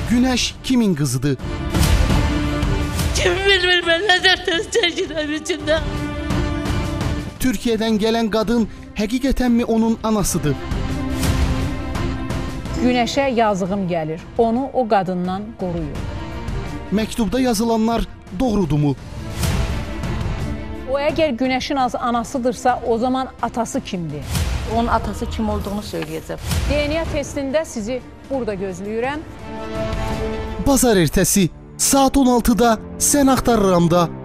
Günəş kimin qızıdır? Kim bilir ben ne dertler çəkirəm içində. Türkiyədən gələn qadın həqiqətənmi onun anasıdır? Günəşə yazığım gəlir. Onu o qadından qoruyur. Məktubda yazılanlar doğrudumu? O əgər Günəşin anasıdırsa, o zaman atası kimdir? Onun atası kim olduğunu söyleyeceğim. DNA testində sizi burada gözləyirəm. Bazar ertəsi saat 16-da Sən Axtarıramda.